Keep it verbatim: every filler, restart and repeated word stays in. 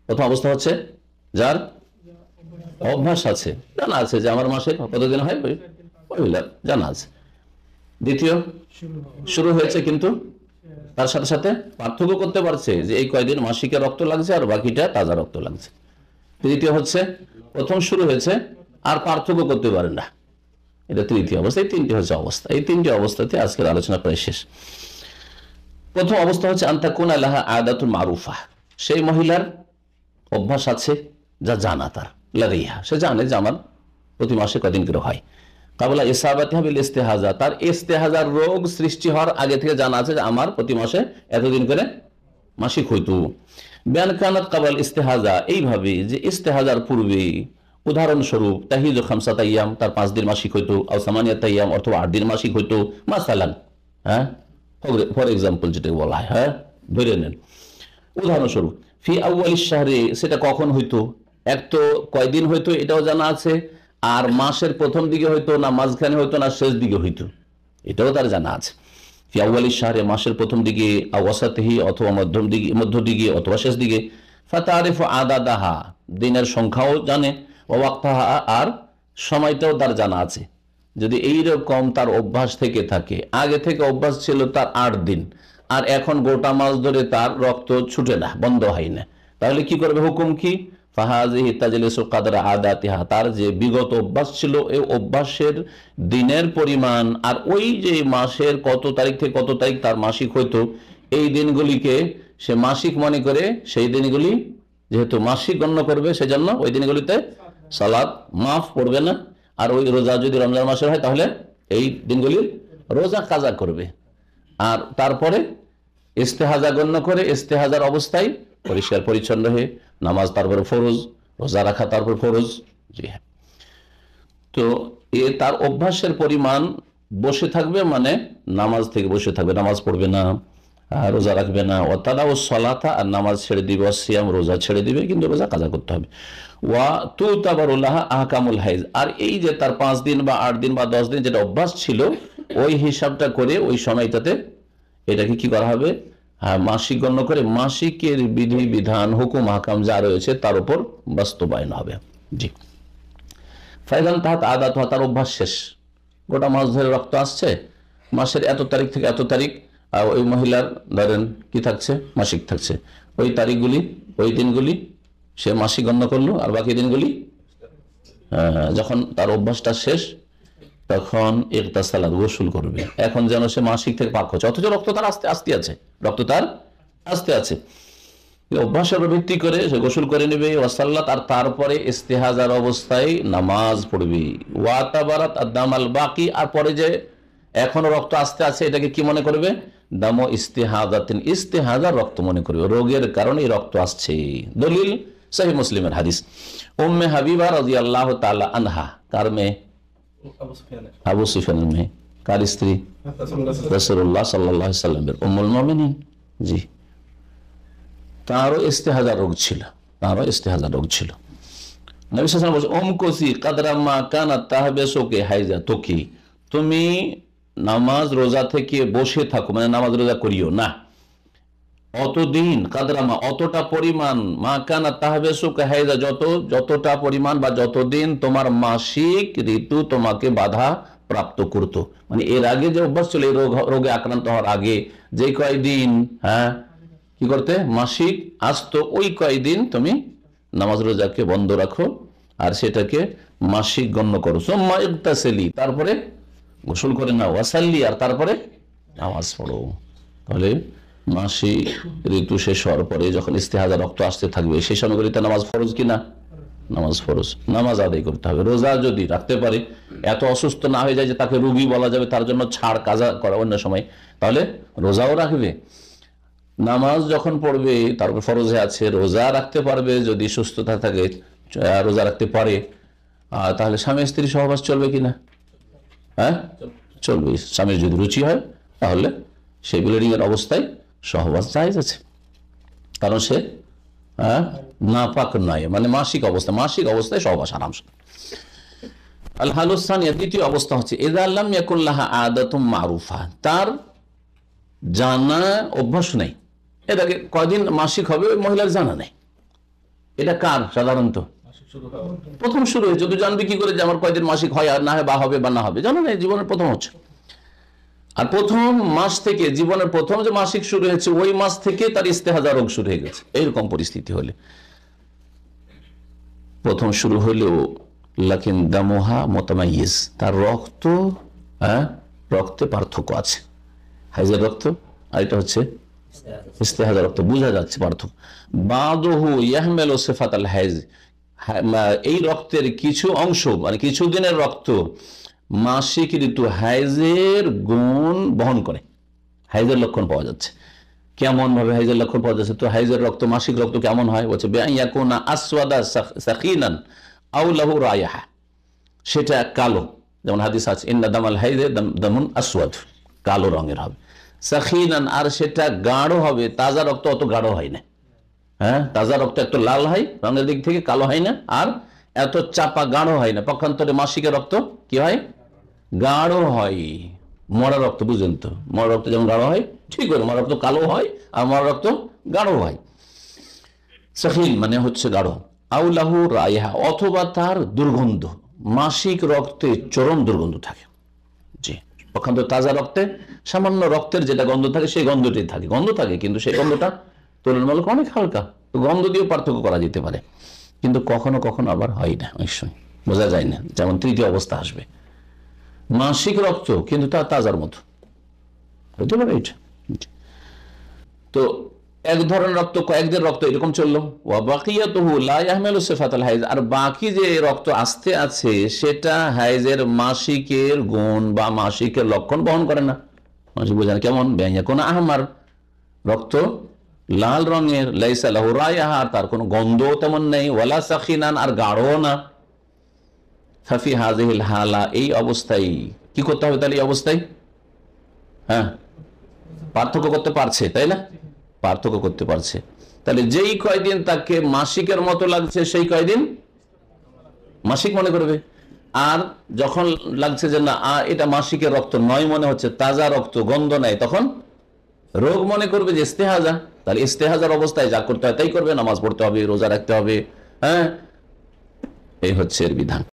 প্রথম অবস্থা হচ্ছে যার অভ্যাস আছে, জানা আছে যে আমার মাসে কতদিন হয়, মহিলার জানা আছে। দ্বিতীয়, শুরু হয়েছে কিন্তু তার সাথে সাথে পার্থক্য করতে পারছে যে এই কয়দিন মাসিকের রক্ত লাগছে আর বাকিটা তাজা রক্ত লাগছে। তৃতীয় হচ্ছে প্রথম শুরু হয়েছে আর পার্থক্য করতে পারে না, এটা তৃতীয় অবস্থা। এই তিনটি হচ্ছে অবস্থা, এই তিনটি অবস্থাতে আজকের আলোচনা প্রায় শেষ। প্রথম অবস্থা হচ্ছে আনতাকুন আলাহা আদাতুল মারুফা, সেই মহিলার অভ্যাস আছে যা জানা, তার লাদিহা, সে জানে যে আমার প্রতি মাসে কদিন করে হয়। কাবলা ইসাবাতিহা বিল ইস্তেহাজা, তার ইস্তেহাজার রোগ সৃষ্টি হওয়ার আগে থেকে জানা আছে যে আমার প্রতি মাসে এতদিন করে মাসিক হইতো। বিয়ান কানাত কাবাল ইস্তেহাজা, এইভাবে যে ইস্তেহাজার পূর্বে, উদাহরণস্বরূপ তাহিজু খামসাত আইয়াম, তার পাঁচ দিন মাসিক হইতো, আও সামানিয়াত আইয়াম, অথবা আট দিন মাসিক হইতো মাসালান, হ্যাঁ ফর এক্সাম্পল যেটা বলা হয়, হ্যাঁ ধরে নেন উদাহরণস্বরূপ। ফি আউয়ালিশ শাহরি, সেটা কখন হইতো, এক তো কয়দিন হইতো এটাও জানা আছে, আর মাসের প্রথম দিকে হইতো না মাঝখানে হইতো না শেষ দিকে হইতো এটাও তার জানা আছে। ফি আউয়ালিশ শাহরি, মাসের প্রথম দিকে, আও ওয়াসাতিহি, অথবা মধ্যম দিকে, মধ্য দিকে অথবা শেষ দিকে। ফাতারিফু আদাদাহা, দিনের সংখ্যাও জানে, ওয়াক্তাহা, আর সময়টাও তার জানা আছে। যদি এইরকম তার অভ্যাস থেকে থাকে, আগে থেকে অভ্যাস ছিল তার আট দিন, আর এখন গোটা মাস ধরে তার রক্ত ছুটে না, বন্ধ হয় না, তাহলে কি করবে, হুকুম কি, ফাহাজিহি তাজলিসু কদরা আদাতিহা, তার যে বিগত অভ্যাস ছিল এই অভ্যাসের দিনের পরিমাণ, আর ওই যে মাসের কত তারিখ থেকে কত তারিখ তার মাসিক হইতো, এই দিনগুলিকে সে মাসিক মনে করে সেই দিনগুলি যেহেতু মাসিক গণ্য করবে, সেজন্য ওই দিনগুলিতে সালাত মাফ পড়বে না। আর ওই রোজা যদি রমজান মাসের হয় তাহলে এই দিনগুলির রোজা কাজা করবে। আর তারপরে ইস্তেহাজা গণ্য করে ইস্তেহাজার অবস্থায় পরিষ্কার পরিচ্ছন্ন হয়ে নামাজ তারপরে ফরজ, রোজা রাখা তারপর ফরজ। জি হ্যাঁ, তো এ তার অভ্যাসের পরিমাণ বসে থাকবে, মানে নামাজ থেকে বসে থাকবে, নামাজ পড়বে না, রোজা রাখবে না, ও তারা ও সলাতা, আর নামাজ ছেড়ে দিবে, সিয়াম রোজা ছেড়ে দিবে, কিন্তু রোজা কাজা করতে হবে। ওয়া তু তাবারুল্লাহ আহকামুল হাইজ, আর এই যে তার পাঁচ দিন বা আট দিন বা দশ দিন যেটা অভ্যাস ছিল, ওই হিসাবটা করে ওই সময়টাতে এটাকে কি করা হবে, হ্যাঁ মাসিক গণ্য করে মাসিকের বিধি বিধান হুকুম হাকাম যা রয়েছে তার উপর বাস্তবায়ন হবে। জি, ফাইদান তাহাত আদাত, তার অভ্যাস শেষ, গোটা মাস ধরে রক্ত আসছে, মাসের এত তারিখ থেকে এত তারিখ ওই মহিলার ধরেন কি থাকছে, মাসিক থাকছে, ওই তারিখগুলি ওই দিনগুলি সে মাসিক গণ্য করলো, আর বাকি দিনগুলি যখন তার অভ্যাসটা শেষ তখন ইগতাসালাত, গোসল করবে। এখন যেন সে মাসিক থেকে পাক হচ্ছে, অথচ রক্ত তার আস্তে আস্তে আছে, রক্ত তার আস্তে আছে, অভ্যাসের ভিত্তি করে সে গোসল করে নেবে, ওয়াসাল্লাত, আর তারপরে ইস্তেহাজার অবস্থায় নামাজ পড়বে, ওয়াতাবারাত আদাম আল বাকি, আর পরে যে এখনো রক্ত আসতে আছে এটাকে কি মনে করবে, দামো ইস্তেহাজাতিন, ইস্তেহাজার রক্ত মনে করবে, রোগের কারণে রক্ত আসছে। দলিল সহিহ মুসলিমের হাদিস, উম্মে হাবিবা রাদিয়াল্লাহু তাআলা আনহা, কার মেয়ে, আবু সুফিয়ানের মেয়ে, কার স্ত্রী, রাসূলুল্লাহ সাল্লাল্লাহু আলাইহি সাল্লামের উম্মুল মুমিনিন। জি, তারও ইস্তেহাজা রোগ ছিল, তারও ইস্তেহাজা রোগ ছিল। নবী সাল্লাল্লাহু আলাইহি ওয়াসাল্লাম বলেন, উমকুসি কদরা মা কানাত তাহবিসুকি হাইজাতুকি, তুমি নামাজ রোজা থেকে বসে থাকো, মানে নামাজ রোজা করিও না অতদিন, কাদরামা অতটা পরিমাণ, মা কানাত তাহবিসুকি হাইজা, যত যতটা পরিমাণ বা যতদিন তোমার মাসিক ঋতু তোমাকে বাধা প্রাপ্ত করতো, মানে এর আগে যে অভ্যাস ছিল এই রোগ রোগে আক্রান্ত হওয়ার আগে যে কয়দিন হ্যাঁ কি করতে মাসিক আসতো, ওই কয়দিন তুমি নামাজ রোজাকে বন্ধ রাখো আর সেটাকে মাসিক গণ্য করো। সুম্মা ইগতাসিলি, তারপরে গোসল করে নাও, ওয়াসাল্লি, আর তারপরে নামাজ পড়ো। তাহলে মাসিক ঋতু শেষ হওয়ার পরে যখন ইস্তেহাজা রক্ত আসতে থাকবে সেই সময়গুলিতে নামাজ ফরজ কিনা, নামাজ ফরজ, নামাজ আদায় করতে হবে। রোজা যদি রাখতে পারে, এত অসুস্থ না হয়ে যায় যে তাকে রোগী বলা যাবে, তার জন্য ছাড় কাজা করা অন্য সময়, তাহলে রোজাও রাখবে। নামাজ যখন পড়বে তারপর ফরজে আছে, রোজা রাখতে পারবে, যদি সুস্থতা থাকে রোজা রাখতে পারে, তাহলে স্বামী স্ত্রী সহবাস চলবে কিনা, হ্যাঁ চলবে। স্বামীর যদি রুচি হয় তাহলে সেই ব্লিডিং এর অবস্থায় সহবাস জায়েজ আছে, কারণ সে হ্যাঁ নাপাক নয়, মানে মাসিক অবস্থা, মাসিক অবস্থায় সহবাস আরাম। আল হালুসানিয়া, দ্বিতীয় অবস্থা হচ্ছে ইযা লাম ইয়াকুন লাহা আদাতুম মারুফা, তার জানা অভ্যাস নেই, এটাকে কয়দিন মাসিক হবে ওই মহিলার জানা নেই, এটা কার সাধারণত প্রথম শুরু হয়েছে। তুই জানবি কি করে যে আমার কয়দিন মাসিক হয় আর না হয়, বা হবে বা না হবে? জানো না, জীবনের প্রথম হচ্ছে। আর প্রথম মাস থেকে, জীবনের প্রথম যে মাসিক শুরু হয়েছে ওই মাস থেকে তার ইস্তেহাজা রোগ শুরু হয়ে গেছে। এইরকম পরিস্থিতি হলে প্রথম শুরু হলেও লাকিন দামোহা মোতামাইজ, তার রক্ত, হ্যাঁ, রক্তে পার্থক্য আছে। হাইজের রক্ত আর এটা হচ্ছে ইস্তেহাজা রক্ত, বোঝা যাচ্ছে পার্থক্য। বাদহু ইয়াহমেল সিফাত আল হাইজ, এই রক্তের কিছু অংশ মানে কিছু দিনের রক্ত মাসিক ঋতু হাইজের গুণ বহন করে। হাইজের লক্ষণ পাওয়া যাচ্ছে। কেমন ভাবে হাইজের লক্ষণ পাওয়া যাচ্ছে? তো হাইজের রক্ত, মাসিক রক্ত কেমন হয় বলছে, বেআইয়াকুনা আসওয়াদা সাখিনান আও লাহু রায়হা, সেটা কালো। যেমন হাদিস আছে, ইন্না দামাল হাইজে দামুন আসওয়াদ, কালো রঙের হবে। সাখিনান, আর সেটা গাঢ় হবে। তাজা রক্ত অত গাঢ় হয় না। হ্যাঁ, তাজা রক্ত একটু লাল হয় রঙের দিক থেকে, কালো হয় না, আর এত চাপা গাঢ় হয় না। পক্ষান্তরে মাসিকের রক্ত কি হয়? গাঢ় হয়। মরা রক্ত বুঝেন তো, মরা রক্ত যেমন গাঢ় হয়, ঠিক করে মরা রক্ত কালো হয়, আর মরা রক্ত গাঢ় হয়। সাখিন মানে হচ্ছে গাঢ়। আউলাহু রায়হা, অথবা তার দুর্গন্ধ। মাসিক রক্তে চরম দুর্গন্ধ থাকে। জি, পক্ষান্তর তাজা রক্তে সামান্য রক্তের যেটা গন্ধ থাকে সেই গন্ধটি থাকে, গন্ধ থাকে, কিন্তু সেই গন্ধটা তুলনামূলক অনেক হালকা। তো গন্ধ দিয়েও পার্থক্য করা যেতে পারে, কিন্তু কখনো কখনো আবার হয় না, অনেক সময় বোঝা যায় না। যেমন তৃতীয় অবস্থা আসবে, মাসিক রক্ত কিন্তু তা তাজার মতো হতে পারে এটা। তো এক ধরনের রক্ত, কয়েকদিন রক্ত এরকম চললো। আর বাকি যে রক্ত আসতে আছে সেটা হাইজের মাসিকের গুণ বা মাসিকের লক্ষণ বহন করে না। মাসিক বোঝানো কেমন? কোন আহমার রক্ত লাল রঙের, লাইসা লাহু রায়হা, তার কোনো গন্ধ তেমন নেই, ওয়ালা সাখিনান, আর গাঢ় না। ফাফি হাযিহিল হালা, এই অবস্থায় কি করতে হবে তাহলে? এই অবস্থায় হ্যাঁ পার্থক্য করতে পারছে, তাই না? পার্থক্য করতে পারছে। তাহলে যেই কয়দিন তাকে মাসিকের মতো লাগছে সেই কয়দিন মাসিক মনে করবে। আর যখন লাগছে যে না এটা মাসিকের রক্ত নয় মনে হচ্ছে, তাজা রক্ত, গন্ধ নাই, তখন রোগ মনে করবে যে ইস্তেহাজা। তাহলে ইস্তেহাজার অবস্থায় যা করতে হয় তাই করবে, নামাজ পড়তে হবে, রোজা রাখতে হবে। হ্যাঁ, এই হচ্ছে এর বিধান।